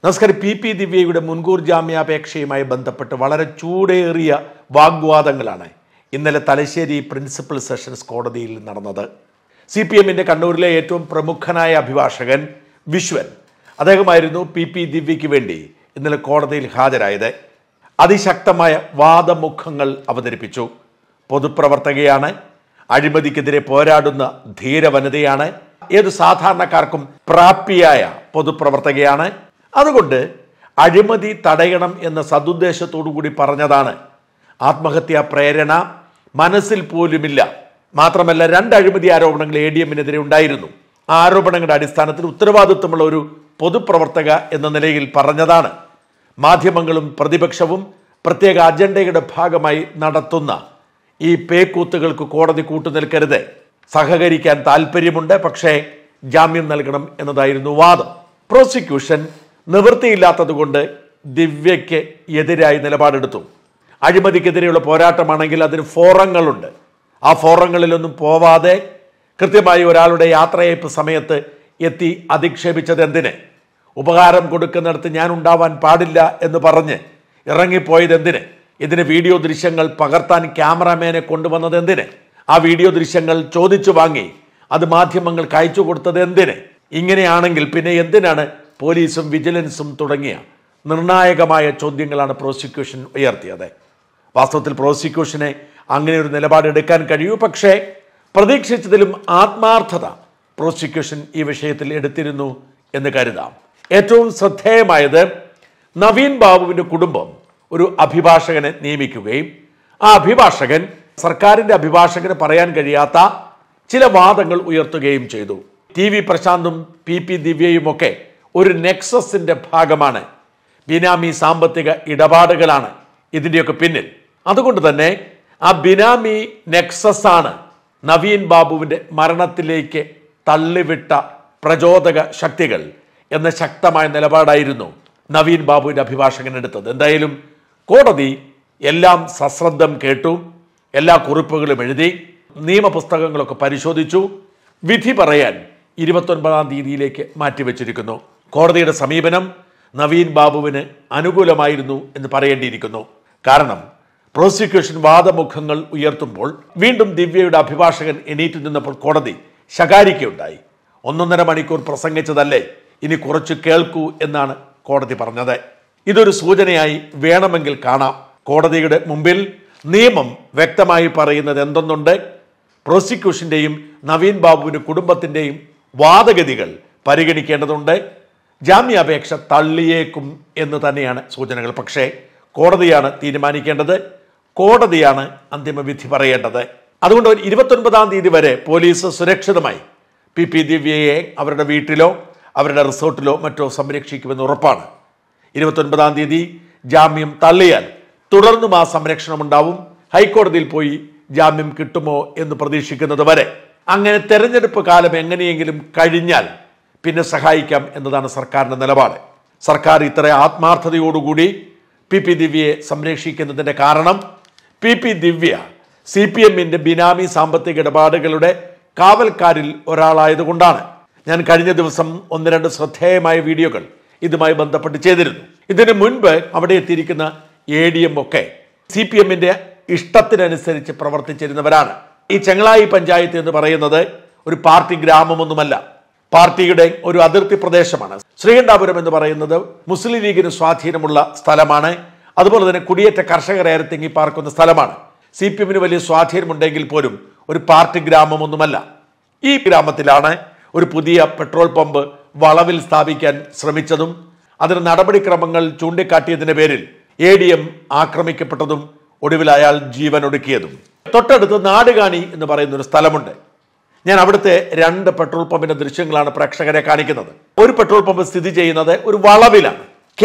നമസ്കാരം. പി ദിവ്യയുടെ മുൻകൂർ ജാമ്യാപേക്ഷയുമായി ബന്ധപ്പെട്ട് വളരെ ചൂടേറിയ വാഗ്വാദങ്ങളാണ് ഇന്നലെ തലശ്ശേരി പ്രിൻസിപ്പൽ സെഷൻസ് കോടതിയിൽ നടന്നത്. CPMന്റെ കണ്ണൂരിലെ ഏറ്റവും പ്രമുഖനായ അഭിഭാഷകൻ വിശ്വൻ, അദ്ദേഹമായിരുന്നു പി ദിവ്യയ്ക്ക് വേണ്ടി ഇന്നലെ കോടതിയിൽ ഹാജരായത്. അതിശക്തമായ വാദമുഖങ്ങൾ അവതരിപ്പിച്ചു. പൊതുപ്രവർത്തകയാണ്, അഴിമതിക്കെതിരെ പോരാടുന്ന ധീരവനിതയാണ്, ഏതു സാധാരണക്കാർക്കും പ്രാപ്തിയായ പൊതുപ്രവർത്തകയാണ്. അതുകൊണ്ട് അഴിമതി തടയണം എന്ന സദുദ്ദേശത്തോടു കൂടി പറഞ്ഞതാണ്. ആത്മഹത്യാ പ്രേരണ മനസ്സിൽ പോലുമില്ല. മാത്രമല്ല, 2 അഴിമതി ആരോപണങ്ങൾ ADMനെതിരെ ഉണ്ടായിരുന്നു. ആ ആരോപണങ്ങളുടെ അടിസ്ഥാനത്തിൽ ഉത്തരവാദിത്വമുള്ള ഒരു പൊതുപ്രവർത്തക എന്ന നിലയിൽ പറഞ്ഞതാണ്. മാധ്യമങ്ങളും പ്രതിപക്ഷവും പ്രത്യേക അജണ്ടയുടെ ഭാഗമായി നടത്തുന്ന ഈ പേക്കൂത്തുകൾക്ക് കോടതി കൂട്ടുനിൽക്കരുത്, സഹകരിക്കാൻ താല്പര്യമുണ്ട്, പക്ഷേ ജാമ്യം നൽകണം എന്നതായിരുന്നു വാദം. പ്രോസിക്യൂഷൻ നിവൃത്തിയില്ലാത്തതുകൊണ്ട് ദിവ്യയ്ക്ക് എതിരായി നിലപാടെടുത്തു. അഴിമതിക്കെതിരെയുള്ള പോരാട്ടമാണെങ്കിൽ അതിന് ഫോറങ്ങളുണ്ട്. ആ ഫോറങ്ങളിലൊന്നും പോവാതെ കൃത്യമായി ഒരാളുടെ യാത്രയയപ്പ് സമയത്ത് എത്തി അധിക്ഷേപിച്ചത് എന്തിന്? ഉപകാരം കൊടുക്കുന്നിടത്ത് ഞാൻ ഉണ്ടാവാൻ പാടില്ല എന്ന് പറഞ്ഞ് ഇറങ്ങിപ്പോയത് എന്തിന്? ഇതിന് വീഡിയോ ദൃശ്യങ്ങൾ പകർത്താൻ ക്യാമറാമാനെ കൊണ്ടുവന്നത് എന്തിന്? ആ വീഡിയോ ദൃശ്യങ്ങൾ ചോദിച്ചു വാങ്ങി അത് മാധ്യമങ്ങൾക്ക് അയച്ചു കൊടുത്തത് എന്തിന്? ഇങ്ങനെയാണെങ്കിൽ പിന്നെ എന്തിനാണ് പോലീസും വിജിലൻസും തുടങ്ങിയ നിർണായകമായ ചോദ്യങ്ങളാണ് പ്രോസിക്യൂഷൻ ഉയർത്തിയത്. വാസ്തവത്തിൽ പ്രോസിക്യൂഷനെ അങ്ങനെ ഒരു നിലപാടെടുക്കാൻ കഴിയൂ. പക്ഷേ പ്രതീക്ഷിച്ചതിലും ആത്മാർത്ഥത പ്രോസിക്യൂഷൻ ഈ വിഷയത്തിൽ എടുത്തിരുന്നു എന്ന് കരുതാം. ഏറ്റവും ശ്രദ്ധേയമായത് നവീൻ ബാബുവിൻ്റെ കുടുംബം ഒരു അഭിഭാഷകനെ നിയമിക്കുകയും ആ അഭിഭാഷകൻ സർക്കാരിൻ്റെ അഭിഭാഷകന് പറയാൻ കഴിയാത്ത ചില വാദങ്ങൾ ഉയർത്തുകയും ചെയ്തു. TV പ്രശാന്തും പി ദിവ്യയുമൊക്കെ ഒരു നെക്സസിന്റെ ഭാഗമാണ്. ബിനാമി സാമ്പത്തിക ഇടപാടുകളാണ് ഇതിൻ്റെയൊക്കെ പിന്നിൽ. അതുകൊണ്ട് തന്നെ ആ ബിനാമി നെക്സസ് ആണ് നവീൻ ബാബുവിൻ്റെ മരണത്തിലേക്ക് തള്ളിവിട്ട പ്രചോദക ശക്തികൾ എന്ന ശക്തമായ നിലപാടായിരുന്നു നവീൻ ബാബുവിൻ്റെ അഭിഭാഷകൻ എടുത്തത്. എന്തായാലും കോടതി എല്ലാം സശ്രദ്ധം കേട്ടു, എല്ലാ കുറിപ്പുകളും എഴുതി, നിയമപുസ്തകങ്ങളൊക്കെ പരിശോധിച്ചു. വിധി പറയാൻ 29-ാം തീയതിയിലേക്ക് മാറ്റിവെച്ചിരിക്കുന്നു. കോടതിയുടെ സമീപനം നവീൻ ബാബുവിന് അനുകൂലമായിരുന്നു എന്ന് പറയേണ്ടിയിരിക്കുന്നു. കാരണം പ്രോസിക്യൂഷൻ വാദമുഖങ്ങൾ ഉയർത്തുമ്പോൾ വീണ്ടും ദിവ്യയുടെ അഭിഭാഷകൻ എണീറ്റ് നിന്നപ്പോൾ കോടതി ശകാരിക്കുകയുണ്ടായി. 1.5 മണിക്കൂർ പ്രസംഗിച്ചതല്ലേ, ഇനി കുറച്ച് കേൾക്കൂ എന്നാണ് കോടതി പറഞ്ഞത്. ഇതൊരു സൂചനയായി വേണമെങ്കിൽ കാണാം. കോടതിയുടെ മുമ്പിൽ നിയമം വ്യക്തമായി പറയുന്നത് എന്തെന്നുണ്ട്. പ്രോസിക്യൂഷൻ്റെയും നവീൻ ബാബുവിൻ്റെ കുടുംബത്തിൻ്റെയും വാദഗതികൾ പരിഗണിക്കേണ്ടതുണ്ട്. ജാമ്യാപേക്ഷ തള്ളിയേക്കും എന്ന് തന്നെയാണ് സൂചനകൾ. പക്ഷേ കോടതിയാണ് തീരുമാനിക്കേണ്ടത്, കോടതിയാണ് അന്തിമ വിധി പറയേണ്ടത്. അതുകൊണ്ട് 29-ാം തീയതി വരെ പോലീസ് സുരക്ഷിതമായി പി ദിവ്യയെ അവരുടെ വീട്ടിലോ അവരുടെ റിസോർട്ടിലോ മറ്റോ സംരക്ഷിക്കുമെന്ന് ഉറപ്പാണ്. 29-ാം തീയതി ജാമ്യം തള്ളിയാൽ തുടർന്നും ആ സംരക്ഷണം ഉണ്ടാവും. ഹൈക്കോടതിയിൽ പോയി ജാമ്യം കിട്ടുമോ എന്ന് പ്രതീക്ഷിക്കുന്നത് വരെ, അങ്ങനെ തെരഞ്ഞെടുപ്പ് കാലം എങ്ങനെയെങ്കിലും കഴിഞ്ഞാൽ പിന്നെ സഹായിക്കാം എന്നതാണ് സർക്കാരിൻ്റെ നിലപാട്. സർക്കാർ ഇത്ര ആത്മാർത്ഥതയോടുകൂടി പി ദിവ്യയെ സംരക്ഷിക്കുന്നതിൻ്റെ കാരണം പി ദിവ്യ CPMന്റെ ബിനാമി സാമ്പത്തിക ഇടപാടുകളുടെ കാവൽക്കാരിൽ ഒരാളായതുകൊണ്ടാണ്. ഞാൻ കഴിഞ്ഞ ദിവസം 1-2 ശ്രദ്ധേയമായ വീഡിയോകൾ ഇതുമായി ബന്ധപ്പെട്ട് ചെയ്തിരുന്നു. ഇതിനു മുൻപ് അവിടെ എത്തിയിരിക്കുന്ന ADM ഒക്കെ CPMന്റെ ഇഷ്ടത്തിനനുസരിച്ച് പ്രവർത്തിച്ചിരുന്നവരാണ്. ഈ ചെങ്ങളായി പഞ്ചായത്ത് എന്ന് പറയുന്നത് ഒരു പാർട്ടി ഗ്രാമമൊന്നുമല്ല, പാർട്ടിയുടെ ഒരു അതിർത്തി പ്രദേശമാണ്. ശ്രീകണ്ഠാപുരം എന്ന് പറയുന്നത് മുസ്ലിം ലീഗിന് സ്വാധീനമുള്ള സ്ഥലമാണ്. അതുപോലെ തന്നെ കുടിയേറ്റ കർഷകർ ഏറെ തിങ്ങി പാർക്കുന്ന സ്ഥലമാണ്. CPMന് വലിയ സ്വാധീനമുണ്ടെങ്കിൽ പോലും ഒരു പാർട്ടി ഗ്രാമമൊന്നുമല്ല. ഈ ഗ്രാമത്തിലാണ് ഒരു പുതിയ പെട്രോൾ പമ്പ് വളവിൽ സ്ഥാപിക്കാൻ ശ്രമിച്ചതും അതിന് നടപടിക്രമങ്ങൾ ചൂണ്ടിക്കാട്ടിയതിൻ്റെ പേരിൽ ADM ആക്രമിക്കപ്പെട്ടതും ഒടുവിൽ അയാൾ ജീവനൊടുക്കിയതും. തൊട്ടടുത്ത് നാടുകാണി എന്ന് പറയുന്ന ഒരു സ്ഥലമുണ്ട്. ഞാൻ അവിടുത്തെ 2 പെട്രോൾ പമ്പിന്റെ ദൃശ്യങ്ങളാണ് പ്രേക്ഷകരെ കാണിക്കുന്നത്. ഒരു പെട്രോൾ പമ്പ് സ്ഥിതി ചെയ്യുന്നത് ഒരു വളവിലാണ്.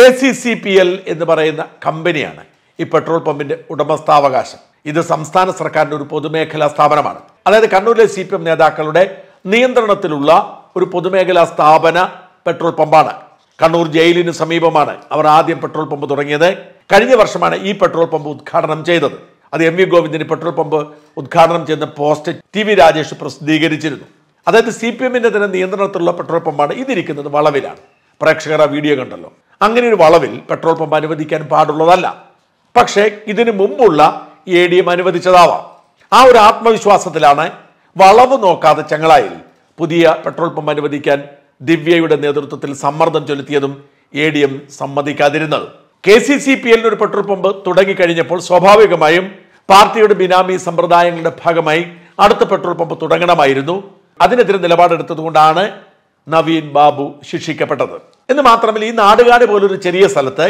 KCCPL എന്ന് പറയുന്ന കമ്പനിയാണ് ഈ പെട്രോൾ പമ്പിന്റെ ഉടമസ്ഥാവകാശം. ഇത് സംസ്ഥാന സർക്കാരിന്റെ ഒരു പൊതുമേഖലാ സ്ഥാപനമാണ്. അതായത് കണ്ണൂരിലെ CPM നേതാക്കളുടെ നിയന്ത്രണത്തിലുള്ള ഒരു പൊതുമേഖലാ സ്ഥാപന പെട്രോൾ പമ്പാണ്. കണ്ണൂർ ജയിലിന് സമീപമാണ് അവർ ആദ്യം പെട്രോൾ പമ്പ് തുടങ്ങിയത്. കഴിഞ്ഞ വർഷമാണ് ഈ പെട്രോൾ പമ്പ് ഉദ്ഘാടനം ചെയ്തത്. അത് MV ഗോവിന്ദന് പെട്രോൾ പമ്പ് ഉദ്ഘാടനം ചെയ്യുന്ന പോസ്റ്റ് TV രാജേഷ് പ്രസിദ്ധീകരിച്ചിരുന്നു. അതായത് CPMന്റെ തന്നെ നിയന്ത്രണത്തിലുള്ള പെട്രോൾ പമ്പാണ്. ഇതിരിക്കുന്നത് വളവിലാണ്. പ്രേക്ഷകർ ആ വീഡിയോ കണ്ടല്ലോ. അങ്ങനെ ഒരു വളവിൽ പെട്രോൾ പമ്പ് അനുവദിക്കാൻ പാടുള്ളതല്ല. പക്ഷേ ഇതിനു മുമ്പുള്ള ADM അനുവദിച്ചതാവാം. ആ ഒരു ആത്മവിശ്വാസത്തിലാണ് വളവ് നോക്കാതെ ചെങ്ങളായിൽ പുതിയ പെട്രോൾ പമ്പ് അനുവദിക്കാൻ ദിവ്യയുടെ നേതൃത്വത്തിൽ സമ്മർദ്ദം ചെലുത്തിയതും ADM സമ്മതിക്കാതിരുന്നത്. KCCPL ഒരു പെട്രോൾ പമ്പ് തുടങ്ങിക്കഴിഞ്ഞപ്പോൾ സ്വാഭാവികമായും പാർട്ടിയുടെ ബിനാമി സമ്പ്രദായങ്ങളുടെ ഭാഗമായി അടുത്ത പെട്രോൾ പമ്പ് തുടങ്ങണമായിരുന്നു. അതിനെതിരെ നിലപാടെടുത്തതുകൊണ്ടാണ് നവീൻ ബാബു ശിക്ഷിക്കപ്പെട്ടത്. എന്ന് മാത്രമല്ല, ഈ നാടുകാട് പോലൊരു ചെറിയ സ്ഥലത്ത്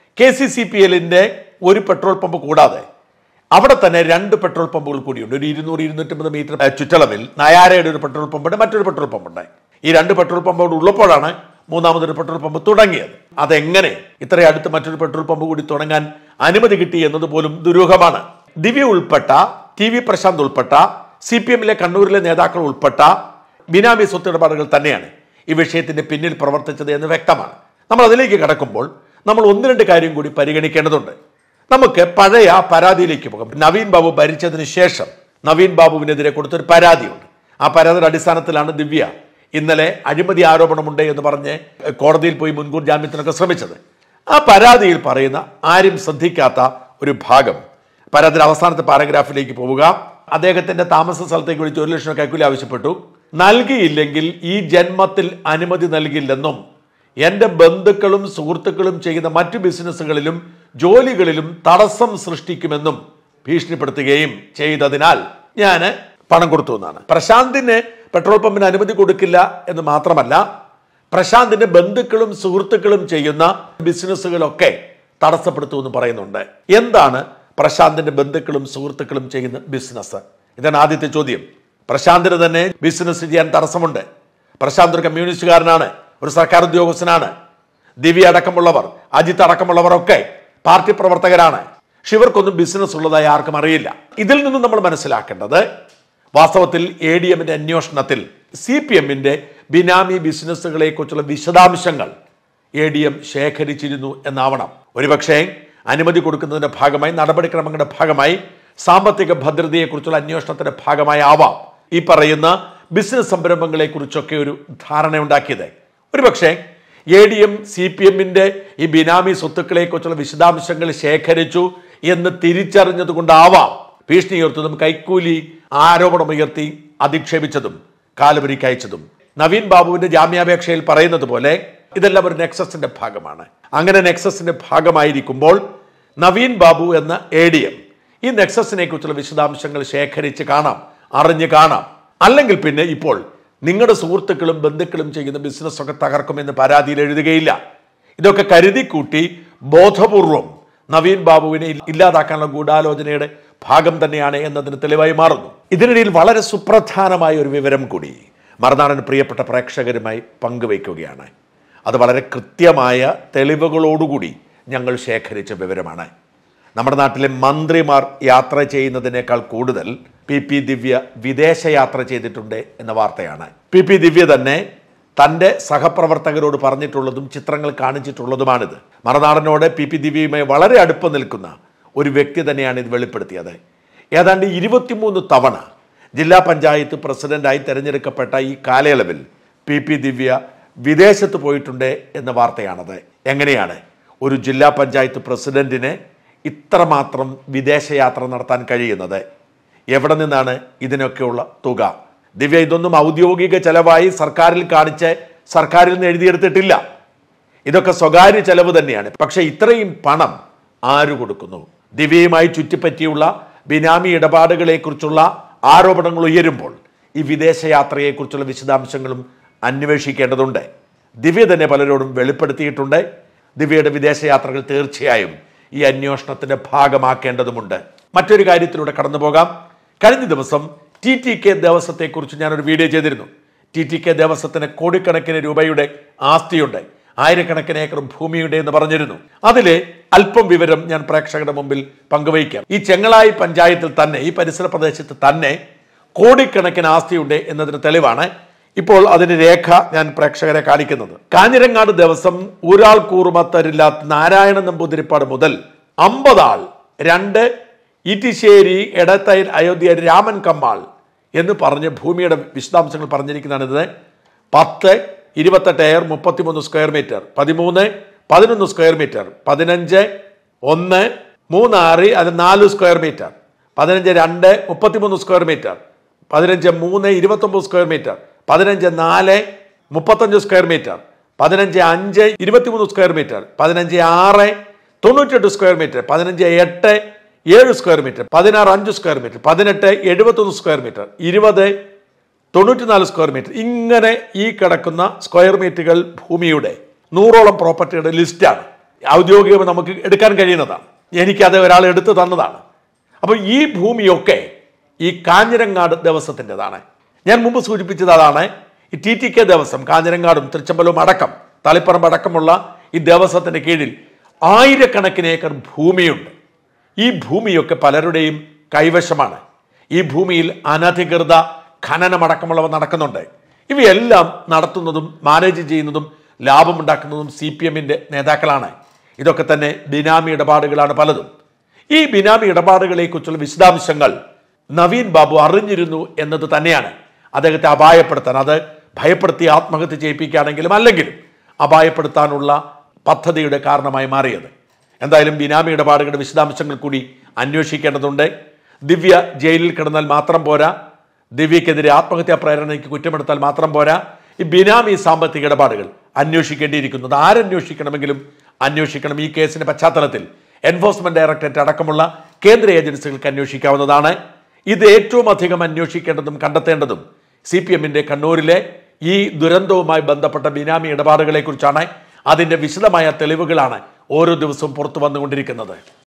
KCCPLന്റെ ഒരു പെട്രോൾ പമ്പ് കൂടാതെ അവിടെ തന്നെ 2 പെട്രോൾ പമ്പുകൾ കൂടിയുണ്ട്. ഒരു 200-250 മീറ്റർ ചുറ്റളവിൽ നയാരയുടെ ഒരു പെട്രോൾ പമ്പുണ്ട്, മറ്റൊരു പെട്രോൾ പമ്പുണ്ട്. ഈ 2 പെട്രോൾ പമ്പുകൾ ഉള്ളപ്പോഴാണ് മൂന്നാമതൊരു പെട്രോൾ പമ്പ് തുടങ്ങിയത്. അതെങ്ങനെ ഇത്ര അടുത്ത് മറ്റൊരു പെട്രോൾ പമ്പ് കൂടി തുടങ്ങാൻ അനുമതി കിട്ടി എന്നത് പോലും ദുരൂഹമാണ്. ദിവ്യ ഉൾപ്പെട്ട, TV പ്രശാന്ത് ഉൾപ്പെട്ട, CPMലെ കണ്ണൂരിലെ നേതാക്കൾ ഉൾപ്പെട്ട ബിനാമി സ്വത്തിടപാടുകൾ തന്നെയാണ് ഈ വിഷയത്തിന്റെ പിന്നിൽ പ്രവർത്തിച്ചത് എന്ന് വ്യക്തമാണ്. നമ്മൾ അതിലേക്ക് കടക്കുമ്പോൾ നമ്മൾ 1-2 കാര്യം കൂടി പരിഗണിക്കേണ്ടതുണ്ട്. നമുക്ക് പഴയ പരാതിയിലേക്ക് പോകാം. നവീൻ ബാബു ഭരിച്ചതിന് ശേഷം നവീൻ ബാബുവിനെതിരെ കൊടുത്തൊരു പരാതിയുണ്ട്. ആ പരാതിയുടെ അടിസ്ഥാനത്തിലാണ് ദിവ്യ ഇന്നലെ അഴിമതി ആരോപണമുണ്ട് എന്ന് പറഞ്ഞ് കോടതിയിൽ പോയി മുൻകൂർ ജാമ്യത്തിനൊക്കെ ശ്രമിച്ചത്. ആ പരാതിയിൽ പറയുന്ന ആരും ശ്രദ്ധിക്കാത്ത ഒരു ഭാഗം, പരാതിയുടെ അവസാനത്തെ പാരഗ്രാഫിലേക്ക് പോവുക. അദ്ദേഹത്തിന്റെ താമസ സ്ഥലത്തേക്ക് വിളിച്ച് 1 ലക്ഷം കൈക്കൂലി ആവശ്യപ്പെട്ടു. നൽകിയില്ലെങ്കിൽ ഈ ജന്മത്തിൽ അനുമതി നൽകില്ലെന്നും എൻ്റെ ബന്ധുക്കളും സുഹൃത്തുക്കളും ചെയ്യുന്ന മറ്റു ബിസിനസ്സുകളിലും ജോലികളിലും തടസ്സം സൃഷ്ടിക്കുമെന്നും ഭീഷണിപ്പെടുത്തുകയും ചെയ്തതിനാൽ ഞാൻ പണം കൊടുത്തു എന്നാണ്. പ്രശാന്തിന് പെട്രോൾ പമ്പിന് അനുമതി കൊടുക്കില്ല എന്ന് മാത്രമല്ല, പ്രശാന്തിന്റെ ബന്ധുക്കളും സുഹൃത്തുക്കളും ചെയ്യുന്ന ബിസിനസ്സുകളൊക്കെ തടസ്സപ്പെടുത്തുമെന്ന് പറയുന്നുണ്ട്. എന്താണ് പ്രശാന്തിന്റെ ബന്ധുക്കളും സുഹൃത്തുക്കളും ചെയ്യുന്ന ബിസിനസ്? ഇതാണ് ആദ്യത്തെ ചോദ്യം. പ്രശാന്തിന് തന്നെ ബിസിനസ് ചെയ്യാൻ തടസ്സമുണ്ട്. പ്രശാന്ത് ഒരു കമ്മ്യൂണിസ്റ്റുകാരനാണ്, ഒരു സർക്കാർ ഉദ്യോഗസ്ഥനാണ്. ദിവ്യ അടക്കമുള്ളവർ, അജിത്ത് അടക്കമുള്ളവരൊക്കെ പാർട്ടി പ്രവർത്തകരാണ്. ഇവർക്കൊന്നും ബിസിനസ് ഉള്ളതായി ആർക്കും അറിയില്ല. ഇതിൽ നിന്നും നമ്മൾ മനസ്സിലാക്കേണ്ടത് വാസ്തവത്തിൽ ADMന്റെ അന്വേഷണത്തിൽ CPMന്റെ ബിനാമി ബിസിനസ്സുകളെ കുറിച്ചുള്ള വിശദാംശങ്ങൾ ADM ശേഖരിച്ചിരുന്നു എന്നാവണം. ഒരുപക്ഷേ അനുമതി കൊടുക്കുന്നതിന്റെ ഭാഗമായി, നടപടിക്രമങ്ങളുടെ ഭാഗമായി, സാമ്പത്തിക ഭദ്രതയെക്കുറിച്ചുള്ള അന്വേഷണത്തിന്റെ ഭാഗമായി ആവാം ഈ പറയുന്ന ബിസിനസ് സംരംഭങ്ങളെ കുറിച്ചൊക്കെ ഒരു ധാരണയുണ്ടാക്കിയത്. ഒരുപക്ഷെ ADM CPMന്റെ ഈ ബിനാമി സ്വത്തുക്കളെ കുറിച്ചുള്ള വിശദാംശങ്ങൾ ശേഖരിച്ചു എന്ന് തിരിച്ചറിഞ്ഞത് കൊണ്ടാവാം ഭീഷണി ഉയർത്തതും കൈക്കൂലി ആരോപണമുയർത്തി അധിക്ഷേപിച്ചതും കാലുപരിക്കയച്ചതും. നവീൻ ബാബുവിന്റെ ജാമ്യാപേക്ഷയിൽ പറയുന്നത് പോലെ ഇതെല്ലാം ഒരു നെക്സസിന്റെ ഭാഗമാണ്. അങ്ങനെ നെക്സസിന്റെ ഭാഗമായിരിക്കുമ്പോൾ നവീൻ ബാബു എന്ന ADM ഈ നെക്സസിനെ കുറിച്ചുള്ള വിശദാംശങ്ങൾ ശേഖരിച്ച് കാണാം, അറിഞ്ഞ് കാണാം. അല്ലെങ്കിൽ പിന്നെ ഇപ്പോൾ നിങ്ങളുടെ സുഹൃത്തുക്കളും ബന്ധുക്കളും ചെയ്യുന്ന ബിസിനസ്സൊക്കെ തകർക്കുമെന്ന് പരാതിയിൽ എഴുതുകയില്ല. ഇതൊക്കെ കരുതി കൂട്ടി ബോധപൂർവം നവീൻ ബാബുവിനെ ഇല്ലാതാക്കാനുള്ള ഗൂഢാലോചനയുടെ ഭാഗം തന്നെയാണ് എന്നതിന് തെളിവായി മാറുന്നു. ഇതിനിടയിൽ വളരെ സുപ്രധാനമായ ഒരു വിവരം കൂടി മറുനാടൻ പ്രിയപ്പെട്ട പ്രേക്ഷകരുമായി പങ്കുവയ്ക്കുകയാണ്. അത് വളരെ കൃത്യമായ തെളിവുകളോടുകൂടി ഞങ്ങൾ ശേഖരിച്ച വിവരമാണ്. നമ്മുടെ നാട്ടിലെ മന്ത്രിമാർ യാത്ര ചെയ്യുന്നതിനേക്കാൾ കൂടുതൽ PP ദിവ്യ വിദേശയാത്ര ചെയ്തിട്ടുണ്ട് എന്ന വാർത്തയാണ്. PP ദിവ്യ തന്നെ തൻ്റെ സഹപ്രവർത്തകരോട് പറഞ്ഞിട്ടുള്ളതും ചിത്രങ്ങൾ കാണിച്ചിട്ടുള്ളതുമാണിത്. മറുനാടനോട് PP ദിവ്യയുമായി വളരെ അടുപ്പം നിൽക്കുന്ന ഒരു വ്യക്തി തന്നെയാണ് ഇത് വെളിപ്പെടുത്തിയത്. ഏതാണ്ട് 23 തവണ ജില്ലാ പഞ്ചായത്ത് പ്രസിഡന്റായി തിരഞ്ഞെടുക്കപ്പെട്ട ഈ കാലയളവിൽ PP ദിവ്യ വിദേശത്ത് പോയിട്ടുണ്ട് എന്ന വാർത്തയാണത്. എങ്ങനെയാണ് ഒരു ജില്ലാ പഞ്ചായത്ത് പ്രസിഡന്റിന് ഇത്രമാത്രം വിദേശയാത്ര നടത്താൻ കഴിയുന്നത്? എവിടെ നിന്നാണ് ഇതിനൊക്കെയുള്ള തുക? ദിവ്യ ഇതൊന്നും ഔദ്യോഗിക ചെലവായി സർക്കാരിൽ കാണിച്ച് സർക്കാരിൽ നിന്ന് എഴുതിയെടുത്തിട്ടില്ല. ഇതൊക്കെ സ്വകാര്യ ചെലവ് തന്നെയാണ്. പക്ഷെ ഇത്രയും പണം ആര് കൊടുക്കുന്നു? ദിവ്യയുമായി ചുറ്റിപ്പറ്റിയുള്ള ബിനാമി ഇടപാടുകളെ കുറിച്ചുള്ള ആരോപണങ്ങൾ ഉയരുമ്പോൾ ഈ വിദേശയാത്രയെക്കുറിച്ചുള്ള വിശദാംശങ്ങളും അന്വേഷിക്കേണ്ടതുണ്ട്. ദിവ്യ തന്നെ പലരോടും വെളിപ്പെടുത്തിയിട്ടുണ്ട്. ദിവ്യയുടെ വിദേശയാത്രകൾ തീർച്ചയായും ഈ അന്വേഷണത്തിന്റെ ഭാഗമാക്കേണ്ടതുമുണ്ട്. മറ്റൊരു കാര്യത്തിലൂടെ കടന്നു പോകാം. കഴിഞ്ഞ ദിവസം TTK ദേവസ്വത്തെക്കുറിച്ച് ഞാനൊരു വീഡിയോ ചെയ്തിരുന്നു. TTK ദേവസ്വത്തിന് കോടിക്കണക്കിന് രൂപയുടെ ആസ്തിയുണ്ട്, ആയിരക്കണക്കിന് ഏക്കർ ഭൂമിയുണ്ട് എന്ന് പറഞ്ഞിരുന്നു. അതിലെ അല്പം വിവരം ഞാൻ പ്രേക്ഷകരുടെ മുമ്പിൽ പങ്കുവയ്ക്കാം. ഈ ചെങ്ങളായി പഞ്ചായത്തിൽ തന്നെ, ഈ പരിസര പ്രദേശത്ത് തന്നെ കോടിക്കണക്കിന് ആസ്തിയുണ്ട് എന്നതിന് തെളിവാണ് ഇപ്പോൾ അതിന് രേഖ ഞാൻ പ്രേക്ഷകരെ കാണിക്കുന്നത്. കാഞ്ഞിരങ്ങാട് ദിവസം ഊരാൾ കൂറുമത്തരില്ലാത്ത നാരായണ നമ്പൂതിരിപ്പാട് മുതൽ 50 ആൾ, 2 ഈറ്റിശ്ശേരി, എടത്തൈൽ, അയോധ്യ, രാമൻ കമ്മാൾ എന്ന് പറഞ്ഞ് ഭൂമിയുടെ വിശദാംശങ്ങൾ പറഞ്ഞിരിക്കുന്നതാണിത്. 10, 28 acre, 33 square metre, 13, 11 square metre, 15 1 3 6 അത് 4 square metre, 15 2 33 square metre, 15 3 29 square metre, 15 4 35 square metre, 15 5 23 square metre, 15 6 98 square metre, 15 8 7 square metre, 16 5 square metre, 18 71 square metre, 20 94 square metre. ഇങ്ങനെ ഈ കിടക്കുന്ന സ്ക്വയർ മീറ്ററുകൾ ഭൂമിയുടെ 100ഓളം പ്രോപ്പർട്ടിയുടെ ലിസ്റ്റാണ്. ഔദ്യോഗികമായി നമുക്ക് എടുക്കാൻ കഴിയുന്നതാണ്. എനിക്കത് ഒരാൾ എടുത്തു തന്നതാണ്. അപ്പോൾ ഈ ഭൂമിയൊക്കെ ഈ കാഞ്ഞിരങ്ങാട് ദേവസ്വത്തിൻ്റെതാണ്. ഞാൻ മുമ്പ് സൂചിപ്പിച്ചത് അതാണ്. ഈ TTK ദേവസ്വം കാഞ്ഞിരങ്ങാടും തൃച്ചമ്പലവും അടക്കം തളിപ്പറമ്പ് അടക്കമുള്ള ഈ ദേവസ്വത്തിൻ്റെ കീഴിൽ ആയിരക്കണക്കിന് ഏക്കർ ഭൂമിയുണ്ട്. ഈ ഭൂമിയൊക്കെ പലരുടെയും കൈവശമാണ്. ഈ ഭൂമിയിൽ അനധികൃത ഖനനമടക്കമുള്ളവ നടക്കുന്നുണ്ട്. ഇവയെല്ലാം നടത്തുന്നതും മാനേജ് ചെയ്യുന്നതും ലാഭമുണ്ടാക്കുന്നതും CPMന്റെ നേതാക്കളാണ്. ഇതൊക്കെ തന്നെ ബിനാമി ഇടപാടുകളാണ് പലതും. ഈ ബിനാമി ഇടപാടുകളെക്കുറിച്ചുള്ള വിശദാംശങ്ങൾ നവീൻ ബാബു അറിഞ്ഞിരുന്നു എന്നത് തന്നെയാണ് അദ്ദേഹത്തെ അപായപ്പെടുത്താൻ, അത് ഭയപ്പെടുത്തി ആത്മഹത്യ ചെയ്യിപ്പിക്കുകയാണെങ്കിലും അല്ലെങ്കിലും അപായപ്പെടുത്താനുള്ള പദ്ധതിയുടെ കാരണമായി മാറിയത്. എന്തായാലും ബിനാമി ഇടപാടുകളുടെ വിശദാംശങ്ങൾ കൂടി അന്വേഷിക്കേണ്ടതുണ്ട്. ദിവ്യ ജയിലിൽ കിടന്നാൽ മാത്രം പോരാ, ദിവ്യക്കെതിരെ ആത്മഹത്യാ പ്രേരണയ്ക്ക് കുറ്റമെടുത്താൽ മാത്രം പോരാ, ഈ ബിനാമി സാമ്പത്തിക ഇടപാടുകൾ അന്വേഷിക്കേണ്ടിയിരിക്കുന്നത് ആരന്വേഷിക്കണമെങ്കിലും അന്വേഷിക്കണം. ഈ കേസിന്റെ പശ്ചാത്തലത്തിൽ എൻഫോഴ്സ്മെന്റ് ഡയറക്ടറേറ്റ് അടക്കമുള്ള കേന്ദ്ര ഏജൻസികൾക്ക് അന്വേഷിക്കാവുന്നതാണ്. ഇത് ഏറ്റവും അധികം അന്വേഷിക്കേണ്ടതും കണ്ടെത്തേണ്ടതും CPMന്റെ കണ്ണൂരിലെ ഈ ദുരന്തവുമായി ബന്ധപ്പെട്ട ബിനാമി ഇടപാടുകളെ കുറിച്ചാണ്. അതിന്റെ വിശദമായ തെളിവുകളാണ് ഓരോ ദിവസവും പുറത്തു വന്നുകൊണ്ടിരിക്കുന്നത്.